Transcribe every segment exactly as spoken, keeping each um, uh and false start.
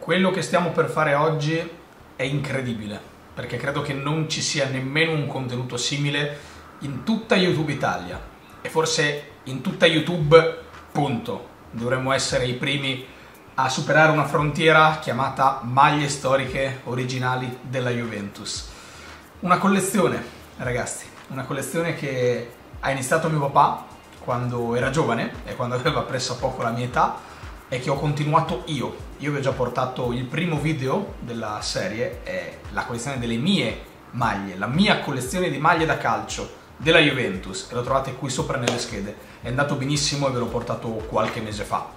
Quello che stiamo per fare oggi è incredibile, perché credo che non ci sia nemmeno un contenuto simile in tutta YouTube Italia e forse in tutta YouTube, punto. Dovremmo essere i primi a superare una frontiera chiamata maglie storiche originali della Juventus. Una collezione, ragazzi, una collezione che ha iniziato mio papà quando era giovane e quando aveva presso a poco la mia età e che ho continuato io. Io vi ho già portato il primo video della serie, è la collezione delle mie maglie, la mia collezione di maglie da calcio della Juventus, che lo trovate qui sopra nelle schede. È andato benissimo e ve l'ho portato qualche mese fa.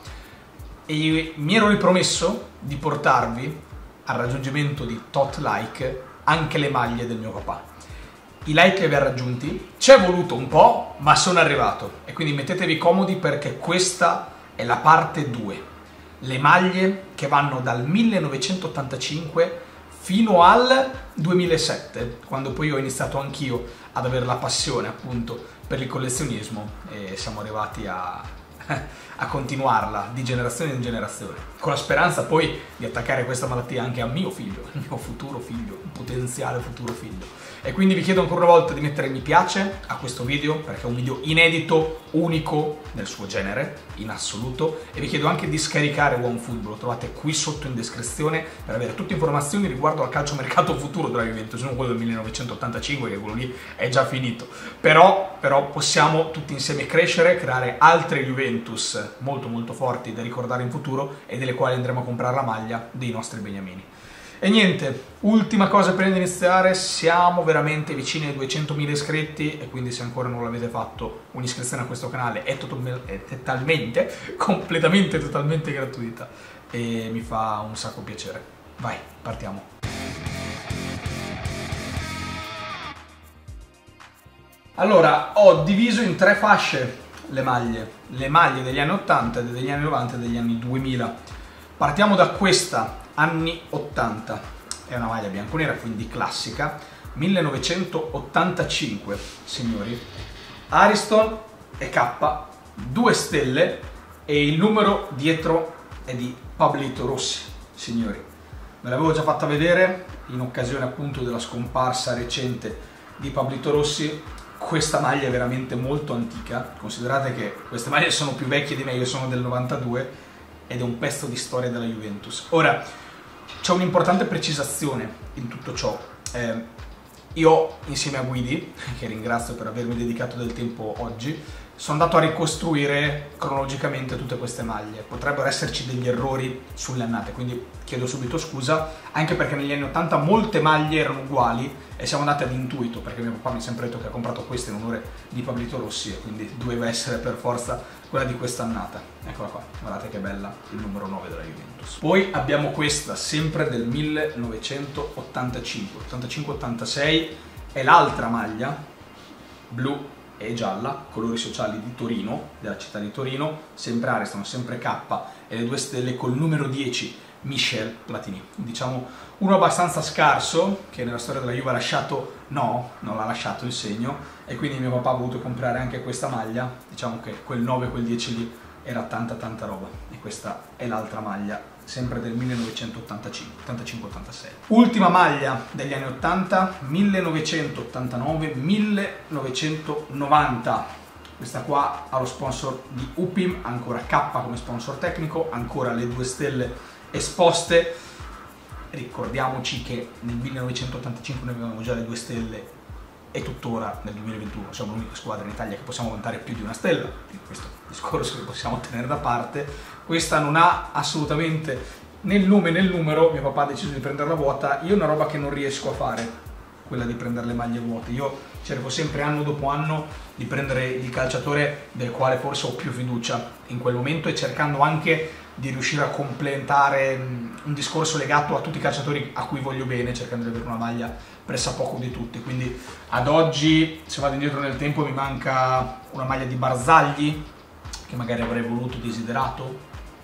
E mi ero ripromesso di portarvi al raggiungimento di tot like anche le maglie del mio papà. I like li abbiamo raggiunti, ci è voluto un po', ma sono arrivato. E quindi mettetevi comodi perché questa è la parte due. Le maglie che vanno dal millenovecentottantacinque fino al duemilasette, quando poi ho iniziato anch'io ad avere la passione appunto per il collezionismo e siamo arrivati a, a continuarla di generazione in generazione, con la speranza poi di attaccare questa malattia anche a mio figlio, al mio futuro figlio, un potenziale futuro figlio. E quindi vi chiedo ancora una volta di mettere mi piace a questo video, perché è un video inedito, unico nel suo genere, in assoluto, e vi chiedo anche di scaricare OneFootball, lo trovate qui sotto in descrizione per avere tutte informazioni riguardo al calciomercato futuro della Juventus, non quello del millenovecentottantacinque, che quello lì è già finito. Però, però possiamo tutti insieme crescere, creare altre Juventus molto molto forti da ricordare in futuro e delle quali andremo a comprare la maglia dei nostri beniamini. E niente, ultima cosa prima di iniziare, siamo veramente vicini ai duecentomila iscritti e quindi se ancora non l'avete fatto un'iscrizione a questo canale è, è totalmente, completamente, totalmente gratuita e mi fa un sacco piacere. Vai, partiamo. Allora, ho diviso in tre fasce le maglie, le maglie degli anni ottanta, degli anni novanta e degli anni duemila. Partiamo da questa, anni ottanta, è una maglia bianconera, quindi classica, millenovecentottantacinque, signori. Ariston e K, due stelle e il numero dietro è di Pablito Rossi, signori. Me l'avevo già fatta vedere in occasione appunto della scomparsa recente di Pablito Rossi. Questa maglia è veramente molto antica, considerate che queste maglie sono più vecchie di me, io sono del novantadue ed è un pezzo di storia della Juventus. Ora, c'è un'importante precisazione in tutto ciò. Eh, io, insieme a Guidi, che ringrazio per avermi dedicato del tempo oggi, sono andato a ricostruire cronologicamente tutte queste maglie. Potrebbero esserci degli errori sulle annate, quindi chiedo subito scusa, anche perché negli anni ottanta molte maglie erano uguali e siamo andati ad intuito, perché mio papà mi ha sempre detto che ha comprato queste in onore di Pablito Rossi e quindi doveva essere per forza quella di quest'annata. Eccola qua, guardate che bella, il numero nove della Juventus. Poi abbiamo questa, sempre del millenovecentottantacinque, ottantacinque ottantasei, è l'altra maglia, blu e gialla, colori sociali di Torino, della città di Torino, sempre Ariston, sempre K e le due stelle col numero dieci, Michel Platini. Diciamo uno abbastanza scarso, che nella storia della Juve ha lasciato, no, non l'ha lasciato il segno, e quindi mio papà ha voluto comprare anche questa maglia. Diciamo che quel nove, quel dieci lì era tanta tanta roba, e questa è l'altra maglia, sempre del millenovecentottantacinque, ottantacinque ottantasei. Ultima maglia degli anni ottanta, millenovecentottantanove millenovecentonovanta. Questa qua ha lo sponsor di U P I M, ancora K come sponsor tecnico, ancora le due stelle esposte. Ricordiamoci che nel millenovecentottantacinque noi avevamo già le due stelle e tuttora nel duemilaventuno siamo l'unica squadra in Italia che possiamo vantare più di una stella, quindi questo discorso che possiamo tenere da parte. Questa non ha assolutamente né il nome né il numero, mio papà ha deciso di prenderla vuota. Io è una roba che non riesco a fare, quella di prendere le maglie vuote. Io cerco sempre anno dopo anno di prendere il calciatore del quale forse ho più fiducia in quel momento e cercando anche di riuscire a completare un discorso legato a tutti i calciatori a cui voglio bene, cercando di avere una maglia pressappoco di tutti. Quindi ad oggi, se vado indietro nel tempo, mi manca una maglia di Barzagli che magari avrei voluto, desiderato,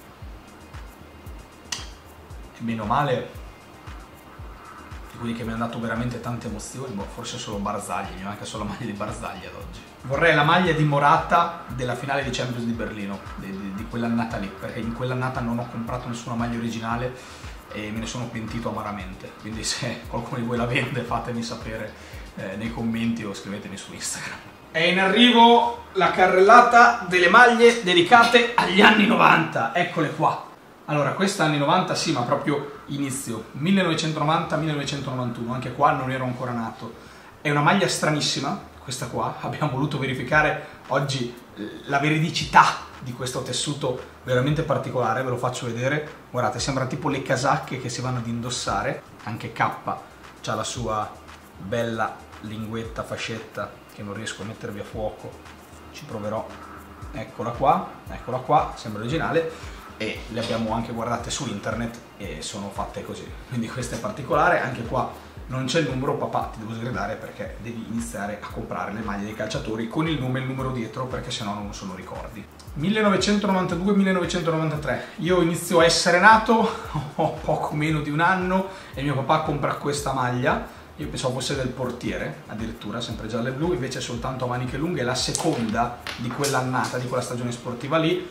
e bene o male di quelli che mi hanno dato veramente tante emozioni, boh, forse solo Barzagli, mi manca solo la maglia di Barzagli ad oggi. Vorrei la maglia di Morata della finale di Champions di Berlino, di, di, di quell'annata lì, perché in quell'annata non ho comprato nessuna maglia originale e me ne sono pentito amaramente, quindi se qualcuno di voi la vende fatemi sapere eh, nei commenti o scrivetemi su Instagram. È in arrivo la carrellata delle maglie dedicate agli anni novanta, eccole qua. Allora, questa anni novanta sì, ma proprio inizio, millenovecentonovanta millenovecentonovantuno, anche qua non ero ancora nato. È una maglia stranissima, questa qua, abbiamo voluto verificare oggi la veridicità di questo tessuto veramente particolare, ve lo faccio vedere. Guardate, sembra tipo le casacche che si vanno ad indossare, anche K c'ha la sua bella linguetta, fascetta, che non riesco a mettervi a fuoco, ci proverò. Eccola qua, eccola qua, sembra originale, e le abbiamo anche guardate su internet e sono fatte così, quindi questa è particolare. Anche qua non c'è il numero, papà ti devo sgridare perché devi iniziare a comprare le maglie dei calciatori con il nome e il numero dietro, perché sennò non sono ricordi. millenovecentonovantadue millenovecentonovantatré, io inizio a essere nato, ho poco meno di un anno e mio papà compra questa maglia. Io pensavo fosse del portiere, addirittura, sempre gialla e blu, invece è soltanto a maniche lunghe, la seconda di quell'annata, di quella stagione sportiva lì,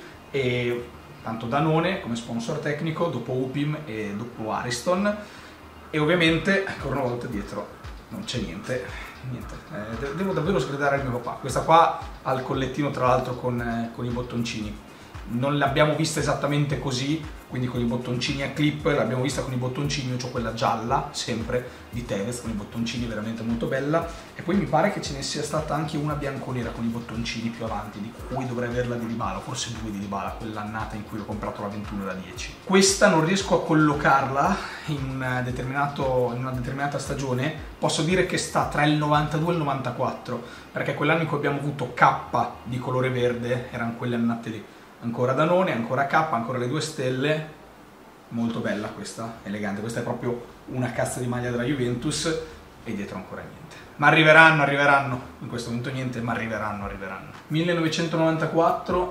e tanto Danone come sponsor tecnico, dopo Upim e dopo Ariston, e ovviamente, ancora una volta dietro, non c'è niente, niente. Eh, devo davvero sgridare il mio papà. Questa qua ha il collettino tra l'altro con, eh, con i bottoncini. Non l'abbiamo vista esattamente così, quindi con i bottoncini a clip, l'abbiamo vista con i bottoncini. Io ho quella gialla, sempre, di Tevez, con i bottoncini, veramente molto bella, e poi mi pare che ce ne sia stata anche una bianconera con i bottoncini più avanti, di cui dovrei averla di Dybala, forse due di Dybala, quell'annata in cui ho comprato la ventuno e la dieci. Questa non riesco a collocarla in, un determinato, in una determinata stagione, posso dire che sta tra il novantadue e il novantaquattro, perché quell'anno in cui abbiamo avuto K di colore verde, erano quelle annate lì. Ancora Danone, ancora K, ancora le due stelle, molto bella questa, elegante. Questa è proprio una cazzo di maglia della Juventus, e dietro ancora niente. Ma arriveranno, arriveranno, in questo momento niente, ma arriveranno, arriveranno. millenovecentonovantaquattro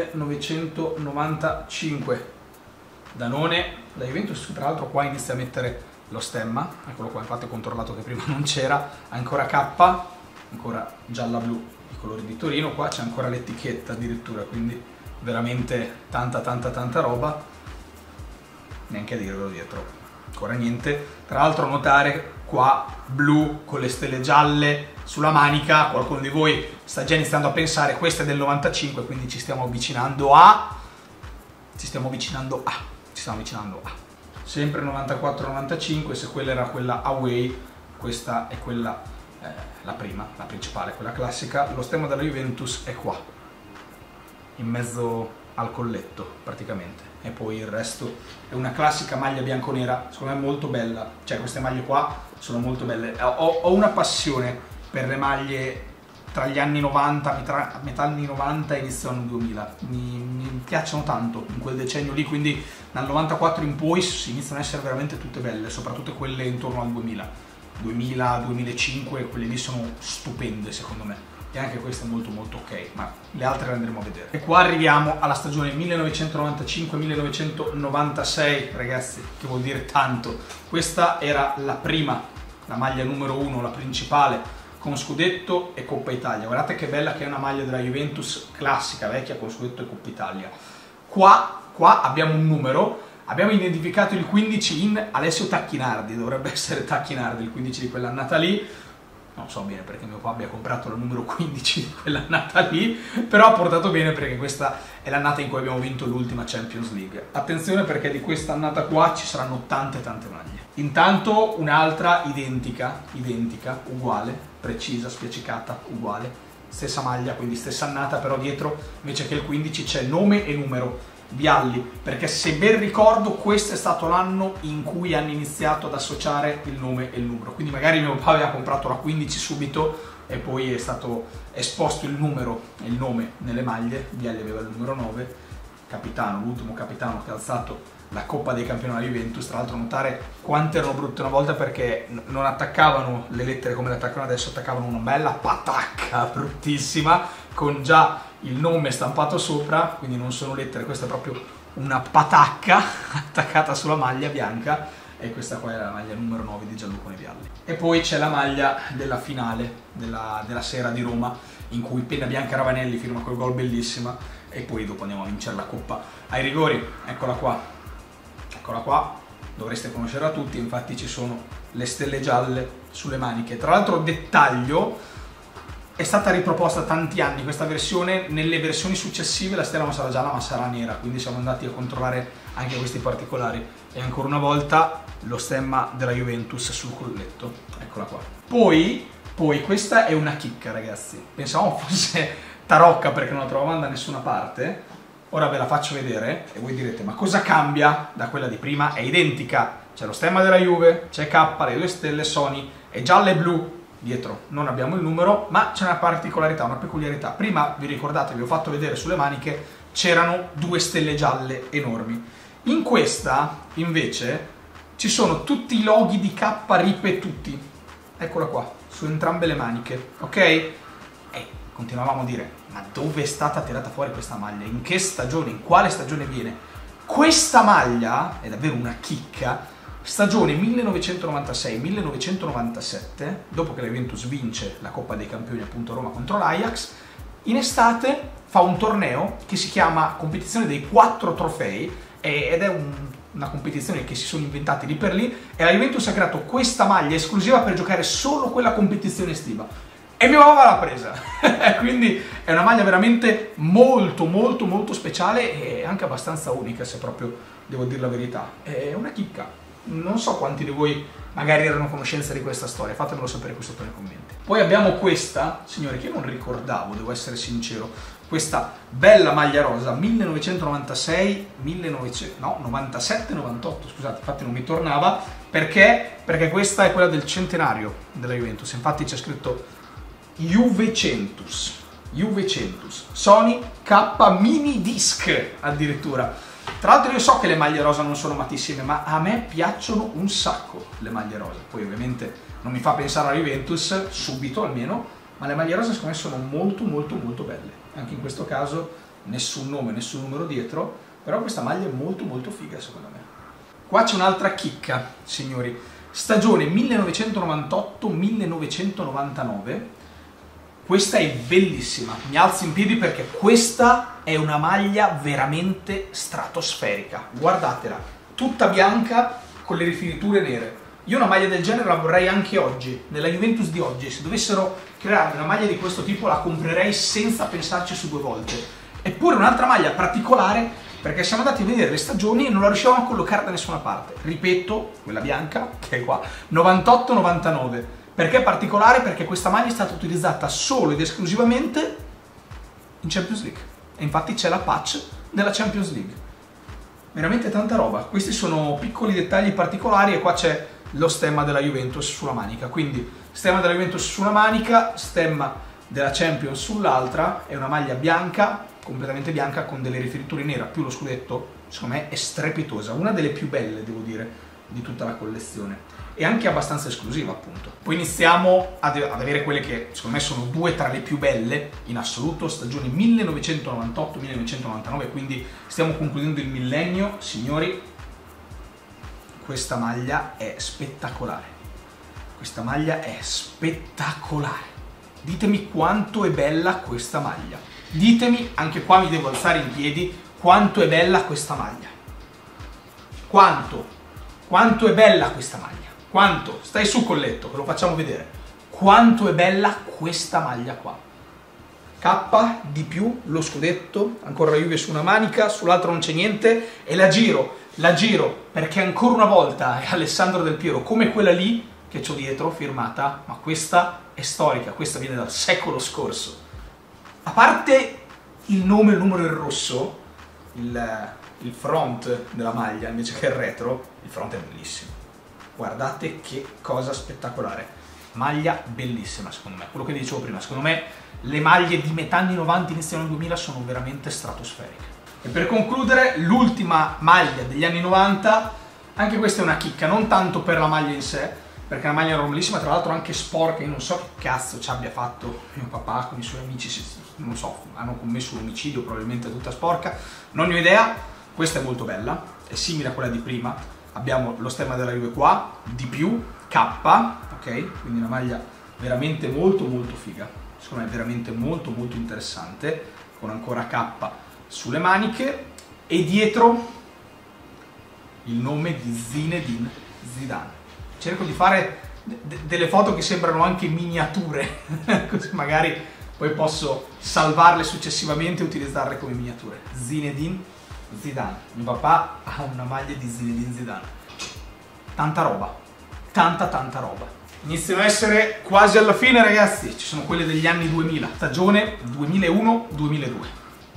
millenovecentonovantacinque, Danone, la Juventus tra l'altro qua inizia a mettere lo stemma, eccolo qua, infatti ho controllato che prima non c'era, ancora K, ancora gialla-blu, i colori di Torino, qua c'è ancora l'etichetta addirittura, quindi veramente tanta tanta tanta roba, neanche a dirvelo dietro, ancora niente. Tra l'altro notare qua blu con le stelle gialle sulla manica, qualcuno di voi sta già iniziando a pensare questa è del novantacinque, quindi ci stiamo avvicinando a ci stiamo avvicinando a ci stiamo avvicinando a sempre novantaquattro novantacinque. Se quella era quella away, questa è quella eh, la prima, la principale, quella classica. Lo stemma della Juventus è qua in mezzo al colletto praticamente, e poi il resto è una classica maglia bianconera, secondo me molto bella. Cioè queste maglie qua sono molto belle. Ho, ho una passione per le maglie tra gli anni novanta, metà, metà anni novanta e inizio anni duemila, mi, mi piacciono tanto in quel decennio lì, quindi dal novantaquattro in poi iniziano a essere veramente tutte belle, soprattutto quelle intorno al duemila, duemila duemilacinque, quelle lì sono stupende secondo me. E anche questa è molto molto ok, ma le altre le andremo a vedere. E qua arriviamo alla stagione millenovecentonovantacinque millenovecentonovantasei, ragazzi, che vuol dire tanto. Questa era la prima, la maglia numero uno, la principale, con scudetto e Coppa Italia. Guardate che bella che è una maglia della Juventus classica, vecchia, con scudetto e Coppa Italia. Qua, qua abbiamo un numero, abbiamo identificato il quindici in Alessio Tacchinardi, dovrebbe essere Tacchinardi il quindici di quell'annata lì. Non so bene perché mio papà abbia comprato la numero quindici di quell'annata lì, però ha portato bene perché questa è l'annata in cui abbiamo vinto l'ultima Champions League. Attenzione perché di questa annata qua ci saranno tante tante maglie. Intanto un'altra identica, identica, uguale, precisa, spiaccicata, uguale, stessa maglia, quindi stessa annata, però dietro invece che il quindici c'è nome e numero. Vialli, perché se ben ricordo questo è stato l'anno in cui hanno iniziato ad associare il nome e il numero, quindi magari mio papà aveva comprato la quindici subito e poi è stato esposto il numero e il nome nelle maglie. Vialli aveva il numero nove, capitano, l'ultimo capitano che ha alzato la Coppa dei Campioni alla Juventus. Tra l'altro notare quante erano brutte una volta, perché non attaccavano le lettere come le attaccano adesso, attaccavano una bella patacca bruttissima con già il nome stampato sopra, quindi non sono lettere, questa è proprio una patacca attaccata sulla maglia bianca, e questa qua è la maglia numero nove di Gianluca Vialli. E poi c'è la maglia della finale della, della sera di Roma, in cui Penna Bianca Ravanelli firma quel gol bellissima, e poi dopo andiamo a vincere la Coppa ai rigori. Eccola qua, eccola qua, dovreste conoscerla tutti, infatti ci sono le stelle gialle sulle maniche. Tra l'altro, dettaglio, è stata riproposta tanti anni questa versione, nelle versioni successive la stella non sarà gialla ma sarà nera, quindi siamo andati a controllare anche questi particolari. E ancora una volta lo stemma della Juventus sul colletto, eccola qua. Poi, poi questa è una chicca, ragazzi, pensavamo fosse tarocca perché non la trovavamo da nessuna parte. Ora ve la faccio vedere e voi direte: ma cosa cambia da quella di prima? È identica, c'è lo stemma della Juve, c'è K, le due stelle Sony, è gialla e blu. Dietro non abbiamo il numero, ma c'è una particolarità, una peculiarità. Prima, vi ricordate, vi ho fatto vedere sulle maniche, c'erano due stelle gialle enormi. In questa, invece, ci sono tutti i loghi di K ripetuti. Eccola qua, su entrambe le maniche, ok? E continuavamo a dire: ma dove è stata tirata fuori questa maglia? In che stagione? In quale stagione viene? Questa maglia è davvero una chicca. Stagione millenovecentonovantasei millenovecentonovantasette, dopo che la Juventus vince la Coppa dei Campioni appunto a Roma contro l'Ajax, in estate fa un torneo che si chiama Competizione dei Quattro Trofei ed è un, una competizione che si sono inventati lì per lì, e la Juventus ha creato questa maglia esclusiva per giocare solo quella competizione estiva. E mio papà l'ha presa, quindi è una maglia veramente molto molto molto speciale e anche abbastanza unica, se proprio devo dire la verità. È una chicca. Non so quanti di voi magari erano a conoscenza di questa storia, fatemelo sapere qui sotto nei commenti. Poi abbiamo questa, signori, che io non ricordavo, devo essere sincero, questa bella maglia rosa millenovecentonovantasei millenovecento, no, novantasette novantotto, scusate, infatti non mi tornava, perché? Perché questa è quella del centenario della Juventus, infatti c'è scritto Juvecentus, Juvecentus, Sony K Mini Disc addirittura. Tra l'altro io so che le maglie rosa non sono amatissime, ma a me piacciono un sacco le maglie rosa. Poi ovviamente non mi fa pensare alla Juventus, subito almeno, ma le maglie rosa secondo me sono molto molto molto belle. Anche in questo caso nessun nome, nessun numero dietro, però questa maglia è molto molto figa secondo me. Qua c'è un'altra chicca, signori. Stagione millenovecentonovantotto millenovecentonovantanove. Questa è bellissima, mi alzo in piedi perché questa è una maglia veramente stratosferica. Guardatela, tutta bianca con le rifiniture nere. Io una maglia del genere la vorrei anche oggi, nella Juventus di oggi. Se dovessero creare una maglia di questo tipo la comprerei senza pensarci su due volte. Eppure un'altra maglia particolare, perché siamo andati a vedere le stagioni e non la riuscivamo a collocare da nessuna parte. Ripeto, quella bianca, che è qua, novantotto novantanove. Perché è particolare? Perché questa maglia è stata utilizzata solo ed esclusivamente in Champions League. E infatti c'è la patch della Champions League. Veramente tanta roba. Questi sono piccoli dettagli particolari e qua c'è lo stemma della Juventus sulla manica. Quindi stemma della Juventus sulla manica, stemma della Champions sull'altra. È una maglia bianca, completamente bianca, con delle rifiniture nere più lo scudetto. Secondo me è strepitosa. Una delle più belle, devo dire, di tutta la collezione. E anche abbastanza esclusiva, appunto. Poi iniziamo ad, ad avere quelle che secondo me sono due tra le più belle in assoluto, stagioni millenovecentonovantotto millenovecentonovantanove, quindi stiamo concludendo il millennio. Signori, questa maglia è spettacolare. Questa maglia è spettacolare. Ditemi quanto è bella questa maglia. Ditemi, anche qua mi devo alzare in piedi, quanto è bella questa maglia. Quanto? Quanto è bella questa maglia. Quanto? Stai su colletto, che lo facciamo vedere. Quanto è bella questa maglia qua. K di più, lo scudetto, ancora la Juve su una manica, sull'altra non c'è niente, e la giro, la giro, perché ancora una volta è Alessandro Del Piero, come quella lì che c'ho dietro, firmata, ma questa è storica, questa viene dal secolo scorso. A parte il nome e il numero in rosso, il, il front della maglia invece che il retro, il front è bellissimo. Guardate che cosa spettacolare, maglia bellissima secondo me, quello che dicevo prima, secondo me le maglie di metà anni novanta, inizio anni duemila sono veramente stratosferiche. E per concludere, l'ultima maglia degli anni novanta, anche questa è una chicca, non tanto per la maglia in sé, perché è una maglia normalissima, tra l'altro anche sporca, io non so che cazzo ci abbia fatto mio papà con i suoi amici, non so, hanno commesso un omicidio, probabilmente tutta sporca, non ne ho idea. Questa è molto bella, è simile a quella di prima. Abbiamo lo stemma della Juve qua, di più, K, ok? Quindi una maglia veramente molto molto figa. Secondo me è veramente molto molto interessante, con ancora K sulle maniche. E dietro il nome di Zinedine Zidane. Cerco di fare delle foto che sembrano anche miniature, così magari poi posso salvarle successivamente e utilizzarle come miniature. Zinedine Zidane. Mio papà ha una maglia di Zinedine Zidane. Tanta roba, tanta tanta roba. Iniziano a essere quasi alla fine, ragazzi. Ci sono quelle degli anni duemila, stagione duemilauno duemiladue.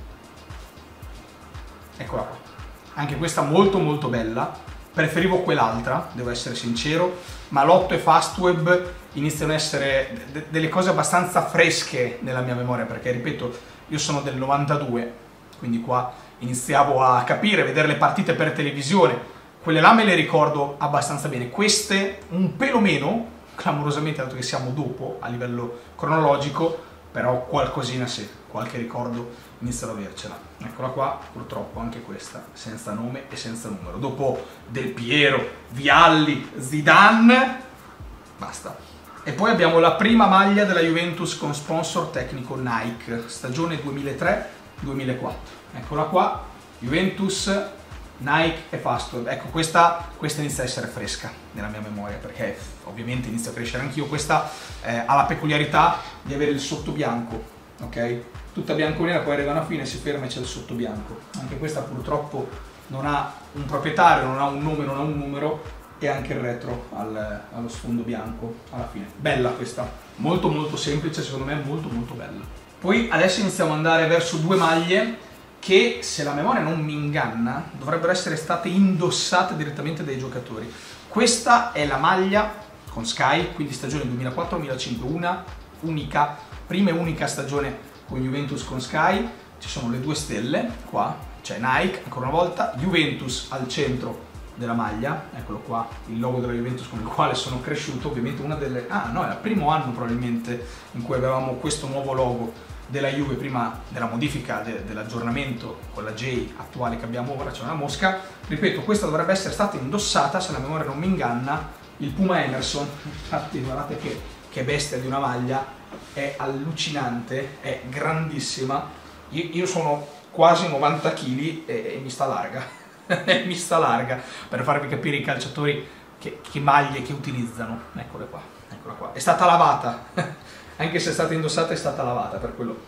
Eccola qua. Anche questa molto molto bella. Preferivo quell'altra, devo essere sincero, ma Lotto e Fastweb iniziano a essere de delle cose abbastanza fresche nella mia memoria, perché ripeto, io sono del novantadue, quindi qua iniziavo a capire, a vedere le partite per televisione. Quelle là me le ricordo abbastanza bene, queste un pelo meno, clamorosamente, dato che siamo dopo a livello cronologico, però qualcosina sì, qualche ricordo inizio ad avercela. Eccola qua, purtroppo anche questa senza nome e senza numero. Dopo Del Piero, Vialli, Zidane, basta. E poi abbiamo la prima maglia della Juventus con sponsor tecnico Nike, stagione duemilatré duemilaquattro. Eccola qua, Juventus, Nike e Fastweb. Ecco, questa, questa inizia a essere fresca nella mia memoria, perché ovviamente inizio a crescere anch'io. Questa eh, ha la peculiarità di avere il sotto bianco, ok? Tutta bianconera, poi arriva una fine, si ferma e c'è il sotto bianco. Anche questa purtroppo non ha un proprietario, non ha un nome, non ha un numero, e anche il retro al, allo sfondo bianco alla fine. Bella questa, molto molto semplice, secondo me molto molto bella. Poi adesso iniziamo ad andare verso due maglie che, se la memoria non mi inganna, dovrebbero essere state indossate direttamente dai giocatori. Questa è la maglia con Sky, quindi stagione duemilaquattro duemilacinque, una unica, prima e unica stagione con Juventus con Sky. Ci sono le due stelle qua, c'è Nike ancora una volta, Juventus al centro della maglia, eccolo qua, il logo della Juventus con il quale sono cresciuto. Ovviamente una delle... ah no, è il primo anno probabilmente in cui avevamo questo nuovo logo della Juve, prima della modifica de, dell'aggiornamento con la J attuale che abbiamo ora. C'è una mosca, ripeto, questa dovrebbe essere stata indossata, se la memoria non mi inganna, il Puma Emerson. Infatti guardate che, che bestia di una maglia, è allucinante, è grandissima. Io, io sono quasi novanta chili e, e mi sta larga, mi sta larga, per farvi capire i calciatori che, che maglie che utilizzano. Eccole qua, eccola qua, è stata lavata. Anche se è stata indossata, è stata lavata, per quello.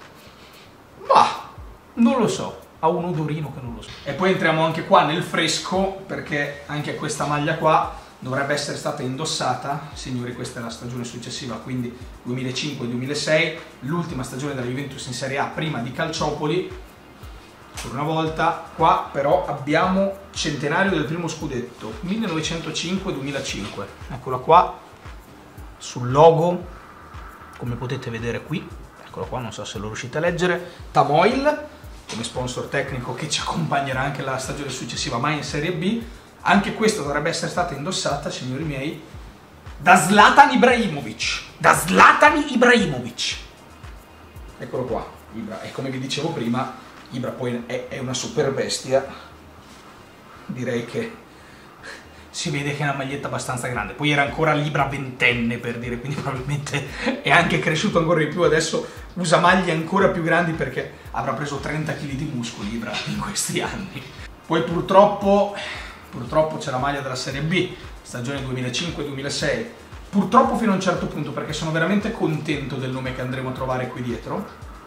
Ma non lo so, ha un odorino che non lo so. E poi entriamo anche qua nel fresco, perché anche questa maglia qua dovrebbe essere stata indossata. Signori, questa è la stagione successiva, quindi duemilacinque duemilasei, l'ultima stagione della Juventus in Serie A prima di Calciopoli. Per una volta qua però abbiamo centenario del primo scudetto, millenovecentocinque duemilacinque. Eccola qua, sul logo, come potete vedere qui, eccolo qua, non so se lo riuscite a leggere, Tamoil come sponsor tecnico che ci accompagnerà anche la stagione successiva, ma in Serie B. Anche questa dovrebbe essere stata indossata, signori miei, da Zlatan Ibrahimovic, da Zlatan Ibrahimovic. Eccolo qua, Ibra, e come vi dicevo prima, Ibra poi è, è una super bestia, direi che si vede che è una maglietta abbastanza grande. Poi era ancora l'Ibra ventenne, per dire, quindi probabilmente è anche cresciuto ancora di più. Adesso usa maglie ancora più grandi perché avrà preso trenta chili di muscoli Ibra in questi anni. Poi purtroppo, purtroppo c'è la maglia della Serie B, stagione duemilacinque duemilasei. Purtroppo fino a un certo punto, perché sono veramente contento del nome che andremo a trovare qui dietro.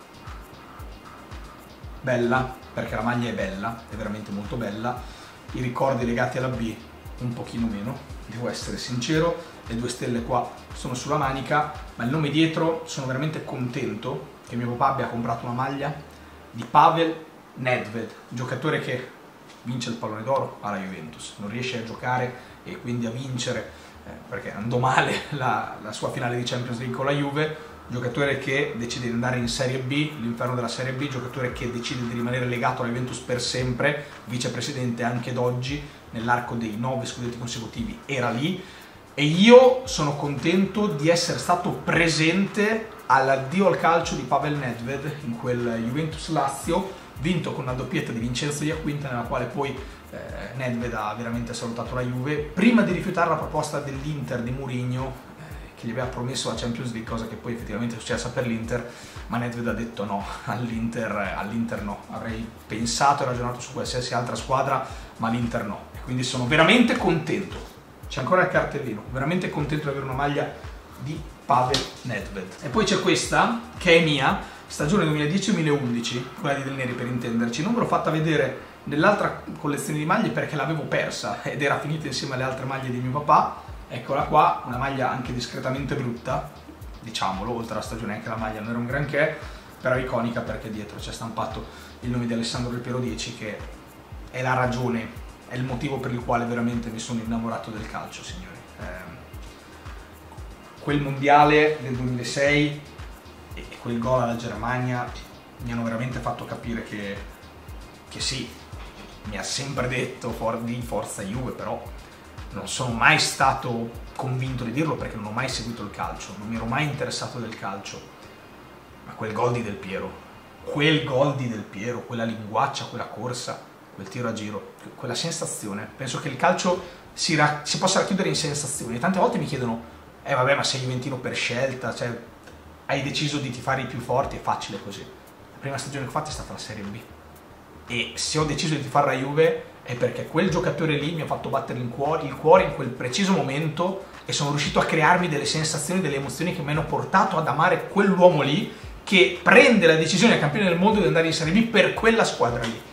Bella, perché la maglia è bella, è veramente molto bella. I ricordi legati alla B un pochino meno, devo essere sincero. Le due stelle qua sono sulla manica, ma il nome dietro, sono veramente contento che mio papà abbia comprato una maglia di Pavel Nedved, giocatore che vince il pallone d'oro alla Juventus, non riesce a giocare e quindi a vincere eh, perché andò male la, la sua finale di Champions League con la Juve. Giocatore che decide di andare in Serie B, l'inferno della Serie B, giocatore che decide di rimanere legato alla Juventus per sempre, vicepresidente anche d'oggi, nell'arco dei nove scudetti consecutivi era lì, e io sono contento di essere stato presente all'addio al calcio di Pavel Nedved in quel Juventus Lazio, vinto con una doppietta di Vincenzo Iacquinta, nella quale poi eh, Nedved ha veramente salutato la Juve, prima di rifiutare la proposta dell'Inter di Mourinho, che gli aveva promesso la Champions League, cosa che poi effettivamente è successa per l'Inter, ma Nedved ha detto no, all'Inter all'Inter no, avrei pensato e ragionato su qualsiasi altra squadra, ma l'Inter no. quindi sono veramente contento. C'è ancora il cartellino, veramente contento di avere una maglia di Pavel Nedved. E poi c'è questa, che è mia, stagione duemiladieci duemilaundici, quella di Del Neri per intenderci. Non ve l'ho fatta vedere nell'altra collezione di maglie perché l'avevo persa ed era finita insieme alle altre maglie di mio papà. Eccola qua, una maglia anche discretamente brutta, diciamolo, oltre alla stagione anche la maglia non era un granché, però iconica perché dietro c'è stampato il nome di Alessandro Del Piero dieci, che è la ragione, è il motivo per il quale veramente mi sono innamorato del calcio, signori. Eh, quel mondiale del duemilasei e quel gol alla Germania mi hanno veramente fatto capire che, che sì, mi ha sempre detto for di forza Juve, però non sono mai stato convinto di dirlo perché non ho mai seguito il calcio, non mi ero mai interessato del calcio, ma quel gol di Del Piero, quel gol di Del Piero, quella linguaccia, quella corsa, quel tiro a giro, quella sensazione, penso che il calcio si, si possa racchiudere in sensazioni. Tante volte mi chiedono, eh vabbè, ma sei juventino per scelta, cioè hai deciso di tifare i più forti, è facile così. La prima stagione che ho fatto è stata la Serie B e se ho deciso di tifare la Juve è perché quel giocatore lì mi ha fatto battere il cuore, il cuore in quel preciso momento e sono riuscito a crearmi delle sensazioni, delle emozioni che mi hanno portato ad amare quell'uomo lì che prende la decisione a campione del mondo di andare in Serie B per quella squadra lì.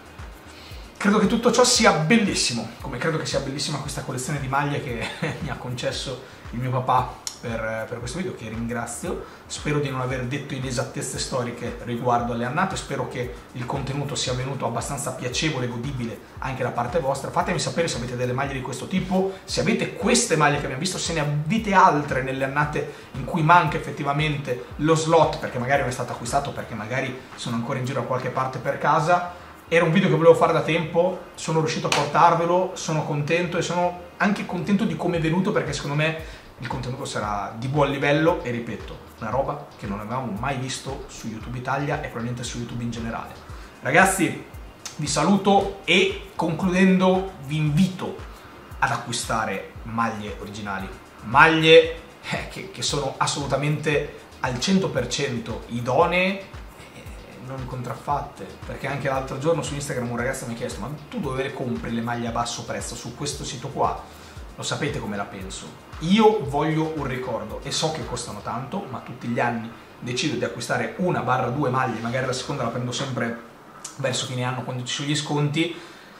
Credo che tutto ciò sia bellissimo, come credo che sia bellissima questa collezione di maglie che mi ha concesso il mio papà per, per questo video, che ringrazio. Spero di non aver detto inesattezze storiche riguardo alle annate, spero che il contenuto sia venuto abbastanza piacevole e godibile anche da parte vostra. Fatemi sapere se avete delle maglie di questo tipo, se avete queste maglie che abbiamo visto, se ne avete altre nelle annate in cui manca effettivamente lo slot, perché magari non è stato acquistato, perché magari sono ancora in giro da qualche parte per casa. Era un video che volevo fare da tempo, sono riuscito a portarvelo, sono contento e sono anche contento di come è venuto perché secondo me il contenuto sarà di buon livello e ripeto, una roba che non avevamo mai visto su YouTube Italia e probabilmente su YouTube in generale. Ragazzi, vi saluto e concludendo vi invito ad acquistare maglie originali, maglie eh, che, che sono assolutamente al cento per cento idonee, non contraffatte, perché anche l'altro giorno su Instagram un ragazzo mi ha chiesto, ma tu dove le compri le maglie a basso prezzo? Su questo sito qua? Lo sapete come la penso, io voglio un ricordo e so che costano tanto, ma tutti gli anni decido di acquistare una barra due maglie, magari la seconda la prendo sempre verso fine anno quando ci sono gli sconti,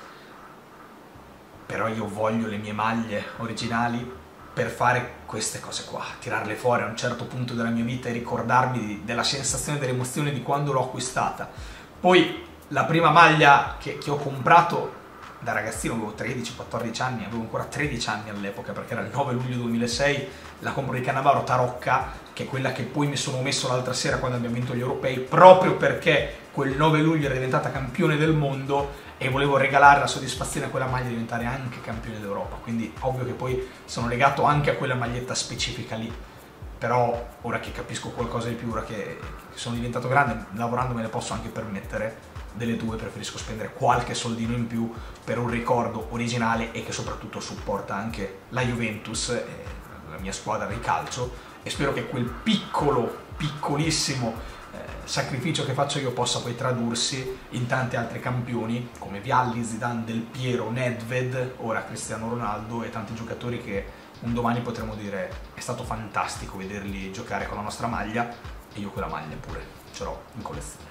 però io voglio le mie maglie originali per fare queste cose qua, tirarle fuori a un certo punto della mia vita e ricordarmi di, della sensazione, dell'emozione di quando l'ho acquistata. Poi la prima maglia che, che ho comprato da ragazzino, avevo tredici quattordici anni, avevo ancora tredici anni all'epoca perché era il nove luglio duemilasei, la compro di Cannavaro Tarocca, che è quella che poi mi sono messo l'altra sera quando abbiamo vinto gli europei, proprio perché quel nove luglio era diventata campione del mondo e volevo regalare la soddisfazione a quella maglia di diventare anche campione d'Europa, quindi ovvio che poi sono legato anche a quella maglietta specifica lì, però ora che capisco qualcosa di più, ora che sono diventato grande, lavorando me ne posso anche permettere delle due, preferisco spendere qualche soldino in più per un ricordo originale e che soprattutto supporta anche la Juventus, eh, la mia squadra di calcio, e spero che quel piccolo, piccolissimo sacrificio che faccio io possa poi tradursi in tanti altri campioni come Vialli, Zidane, Del Piero, Nedved, ora Cristiano Ronaldo e tanti giocatori che un domani potremo dire è stato fantastico vederli giocare con la nostra maglia e io quella maglia pure ce l'ho in collezione.